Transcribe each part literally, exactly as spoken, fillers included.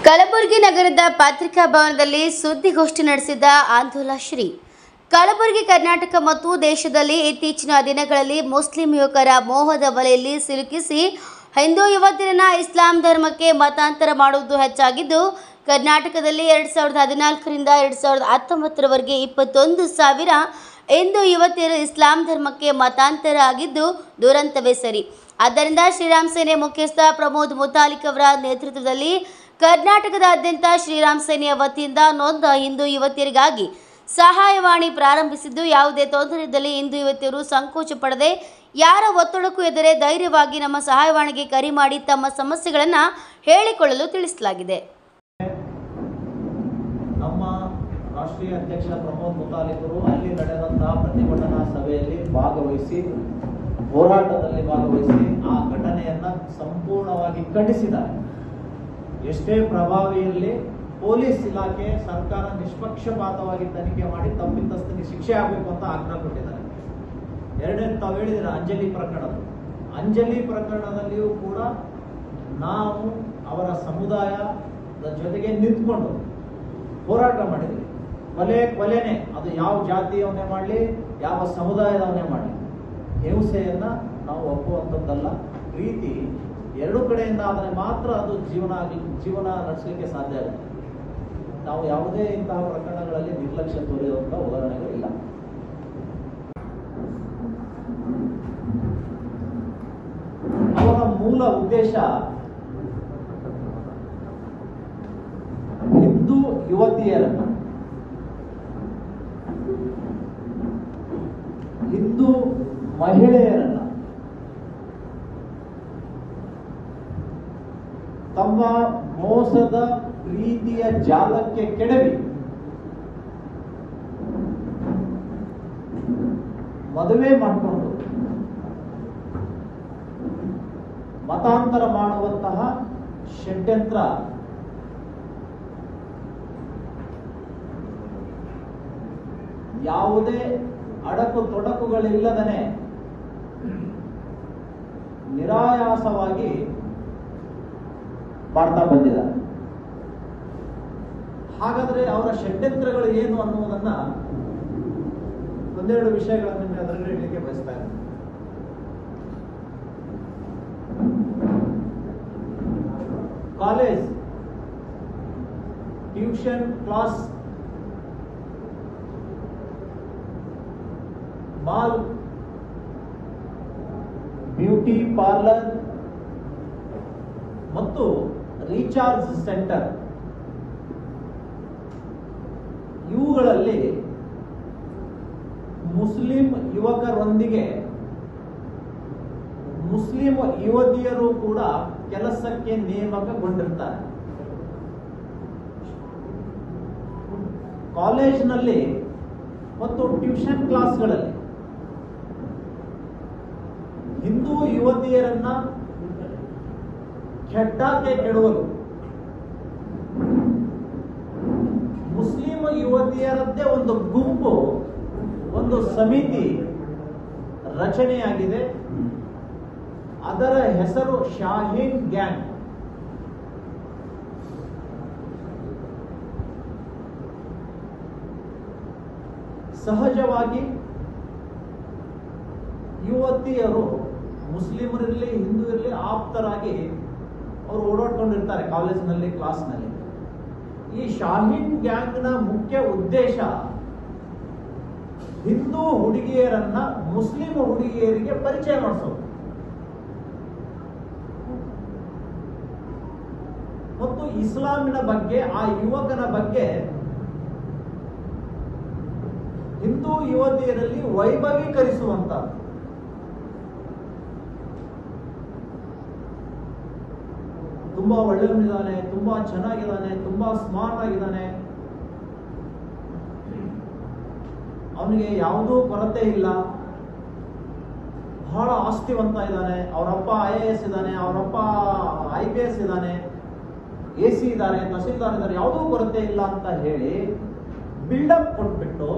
ಕಲಬುರಗಿ ನಗರದ ಪತ್ರಿಕಾ ಭವನದಲ್ಲಿ ಸುದ್ದಿಗೋಷ್ಠಿ ನಡೆಸಿದ ಆಂದೋಲ ಶ್ರೀ ಕಲಬುರಗಿ ಕರ್ನಾಟಕ ಮತ್ತು ದೇಶದಲ್ಲಿ ಇತ್ತೀಚಿನ ದಿನಗಳಲ್ಲಿ ಮುಸ್ಲಿಂ ಯುವಕರ ಮೋಹದ ಬಲೆಯಲ್ಲಿ ಸಿಲುಕಿಸಿ ಹಿಂದೂ ಯುವತಿಯರನ್ನ ಇಸ್ಲಾಂ ಧರ್ಮಕ್ಕೆ ಮತಾಂತರ ಮಾಡುವುದು ಹೆಚ್ಚಾಗಿದ್ದು, ಕರ್ನಾಟಕದಲ್ಲಿ ಎರಡು ಸಾವಿರದ ಹದಿನಾಲ್ಕರಿಂದ ಎರಡು ಸಾವಿರದ ಹತ್ತೊಂಬತ್ತರವರೆಗೆ ಇಪ್ಪತ್ತೊಂದು ಸಾವಿರ ಹಿಂದೂ ಯುವತಿಯರು ಇಸ್ಲಾಂ ಧರ್ಮಕ್ಕೆ ಮತಾಂತರ ಆಗಿದ್ದು ದುರಂತವೇ ಸರಿ. ಆದ್ದರಿಂದ ಶ್ರೀರಾಮ್ ಸೇನೆ ಮುಖ್ಯಸ್ಥ ಪ್ರಮೋದ್ ಮುತಾಲಿಕ್ ಅವರ ನೇತೃತ್ವದಲ್ಲಿ ಕರ್ನಾಟಕದಾದ್ಯಂತ ಶ್ರೀರಾಮ್ ಸೇನೆಯ ವತಿಯಿಂದ ನೊಂದ ಹಿಂದೂ ಯುವತಿಯರಿಗಾಗಿ ಸಹಾಯವಾಣಿ ಪ್ರಾರಂಭಿಸಿದ್ದು, ಯಾವುದೇ ತೊಂದರೆಯಿದ್ದಲ್ಲಿ ಹಿಂದೂ ಯುವತಿಯರು ಸಂಕೋಚ ಪಡದೆ ಯಾರ ಒತ್ತಡಕ್ಕೂ ಎದುರೇ ಧೈರ್ಯವಾಗಿ ನಮ್ಮ ಸಹಾಯವಾಣಿಗೆ ಕರೆ ಮಾಡಿ ತಮ್ಮ ಸಮಸ್ಯೆಗಳನ್ನು ಹೇಳಿಕೊಳ್ಳಲು ತಿಳಿಸಲಾಗಿದೆ. ನಮ್ಮ ರಾಷ್ಟ್ರೀಯ ಅಧ್ಯಕ್ಷ ಪ್ರಮೋದ್ ಮುತಾಲಿಕರು ಅಲ್ಲಿ ನಡೆದಂತಹ ಪ್ರತಿಭಟನಾ ಸಭೆಯಲ್ಲಿ ಭಾಗವಹಿಸಿ ಹೋರಾಟದಲ್ಲಿ ಭಾಗವಹಿಸಿ ಆ ಘಟನೆಯನ್ನ ಸಂಪೂರ್ಣವಾಗಿ ಖಂಡಿಸಿದ್ದಾರೆ. ಎಷ್ಟೇ ಪ್ರಭಾವಿಯಲ್ಲಿ ಪೊಲೀಸ್ ಇಲಾಖೆ ಸರ್ಕಾರ ನಿಷ್ಪಕ್ಷಪಾತವಾಗಿ ತನಿಖೆ ಮಾಡಿ ತಪ್ಪಿತಸ್ಥನಿಗೆ ಶಿಕ್ಷೆ ಆಗಬೇಕು ಅಂತ ಆಗ್ರಹ ಕೊಟ್ಟಿದ್ದಾರೆ. ಎರಡನೇ ತಾವು ಹೇಳಿದ್ರೆ ಅಂಜಲಿ ಪ್ರಕರಣ ಅಂಜಲಿ ಪ್ರಕರಣದಲ್ಲಿಯೂ ಕೂಡ ನಾವು ಅವರ ಸಮುದಾಯದ ಜೊತೆಗೆ ನಿಂತ್ಕೊಂಡು ಹೋರಾಟ ಮಾಡಿದ್ವಿ. ಕೊಲೆ ಕೊಲೆನೆ ಅದು ಯಾವ ಜಾತಿಯವನ್ನೇ ಮಾಡಲಿ, ಯಾವ ಸಮುದಾಯದವನ್ನೇ ಮಾಡಲಿ, ಹಿಂಸೆಯನ್ನ ನಾವು ಒಪ್ಪುವಂಥದ್ದಲ್ಲ. ಪ್ರೀತಿ ಎರಡು ಕಡೆಯಿಂದ ಆದರೆ ಮಾತ್ರ ಅದು ಜೀವನ ಆಗಲಿ ಜೀವನ ನಡೆಸಲಿಕ್ಕೆ ಸಾಧ್ಯ ಆಗುತ್ತೆ. ನಾವು ಯಾವುದೇ ಇಂತಹ ಪ್ರಕರಣಗಳಲ್ಲಿ ನಿರ್ಲಕ್ಷ್ಯ ತೋರಿರುವಂಥ ಉದಾಹರಣೆಗಳಿಲ್ಲ. ಅವರ ಮೂಲ ಉದ್ದೇಶ ಹಿಂದೂ ಯುವತಿಯರನ್ನ ಹಿಂದೂ ಮಹಿಳೆಯರನ್ನ ತಮ್ಮ ಮೋಸದ ಪ್ರೀತಿಯ ಜಾಲಕ್ಕೆ ಕೆಡವಿ ಮದುವೆ ಮಾಡಿಕೊಂಡು ಮತಾಂತರ ಮಾಡುವಂತಹ ಷಡ್ಯಂತ್ರ ಯಾವುದೇ ಅಡಕು ತೊಡಕುಗಳಿಲ್ಲದನೆ ನಿರಾಯಾಸವಾಗಿ ಮಾಡ್ತಾ ಬಂದಿದ್ದಾರೆ. ಹಾಗಾದ್ರೆ ಅವರ ಷಡ್ಯಂತ್ರಗಳು ಏನು ಅನ್ನುವುದನ್ನ ಒಂದೆರಡು ವಿಷಯಗಳನ್ನು ಅದರಲ್ಲಿ ಹೇಳಲಿಕ್ಕೆ ಬಯಸ್ತಾ ಇದ್ದಾರೆ. College, tuition class, mall, beauty parlour ಮತ್ತು ರೀಚಾರ್ಜ್ ಸೆಂಟರ್ ಇವುಗಳಲ್ಲಿ ಮುಸ್ಲಿಂ ಯುವಕರೊಂದಿಗೆ ಮುಸ್ಲಿಂ ಯುವತಿಯರು ಕೂಡ ಕೆಲಸಕ್ಕೆ ನೇಮಕಗೊಂಡಿರ್ತಾರೆ. ಕಾಲೇಜಿನಲ್ಲಿ ಮತ್ತು ಟ್ಯೂಷನ್ ಕ್ಲಾಸ್ಗಳಲ್ಲಿ ಹಿಂದೂ ಯುವತಿಯರನ್ನ ಕೆಡ್ಡಾಕ್ಕೆ ಕೆಡುವಲು ಮುಸ್ಲಿಂ ಯುವತಿಯರದ್ದೇ ಒಂದು ಗುಂಪು, ಒಂದು ಸಮಿತಿ ರಚನೆಯಾಗಿದೆ. ಅದರ ಹೆಸರು ಶಾಹೀನ್ ಗ್ಯಾಂಗ್. ಸಹಜವಾಗಿ ಯುವತಿಯರು ಮುಸ್ಲಿಮರಿರಲಿ ಹಿಂದೂ ಇರಲಿ ಆಪ್ತರಾಗಿ ಅವರು ಓಡಾಡ್ಕೊಂಡಿರ್ತಾರೆ ಕಾಲೇಜಿನಲ್ಲಿ, ಕ್ಲಾಸ್ನಲ್ಲಿ. ಈ ಶಾಹೀನ್ ಗ್ಯಾಂಗ್ನ ಮುಖ್ಯ ಉದ್ದೇಶ ಹಿಂದೂ ಹುಡುಗಿಯರನ್ನ ಮುಸ್ಲಿಂ ಹುಡುಗಿಯರಿಗೆ ಪರಿಚಯ ಮಾಡಿಸೋದು ಮತ್ತು ಇಸ್ಲಾಮಿನ ಬಗ್ಗೆ, ಆ ಯುವಕನ ಬಗ್ಗೆ ಹಿಂದೂ ಯುವತಿಯರಲ್ಲಿ ವೈಭವೀಕರಿಸುವಂತದ್ದು. ತುಂಬಾ ಒಳ್ಳೆಯವನಿದ್ದಾನೆ, ತುಂಬಾ ಚೆನ್ನಾಗಿದ್ದಾನೆ, ತುಂಬಾ ಸ್ಮಾರ್ಟ್ ಆಗಿದ್ದಾನೆ, ಅವನಿಗೆ ಯಾವುದೂ ಕೊರತೆ ಇಲ್ಲ, ಬಹಳ ಆಸ್ತಿವಂತ ಇದ್ದಾನೆ, ಅವರಪ್ಪ ಐ ಎ ಎಸ್ ಇದ್ದಾನೆ, ಅವರಪ್ಪ ಐ ಪಿ ಎಸ್ ಇದ್ದಾನೆ, ಎ ಸಿ ಇದ್ದಾರೆ, ತಹಸೀಲ್ದಾರ್ ಇದ್ದಾರೆ, ಯಾವುದೂ ಕೊರತೆ ಇಲ್ಲ ಅಂತ ಹೇಳಿ ಬಿಲ್ಡಪ್ ಕೊಟ್ಬಿಟ್ಟು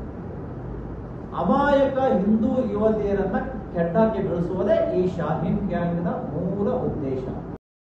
ಅಮಾಯಕ ಹಿಂದೂ ಯುವತಿಯರನ್ನ ಕೆಡ್ಡಾಕ್ಕೆ ಬೆಳೆಸುವುದೇ ಈ ಶಾಹೀನ್ ಗ್ಯಾಂಗ್ನ ಮೂಲ ಉದ್ದೇಶ.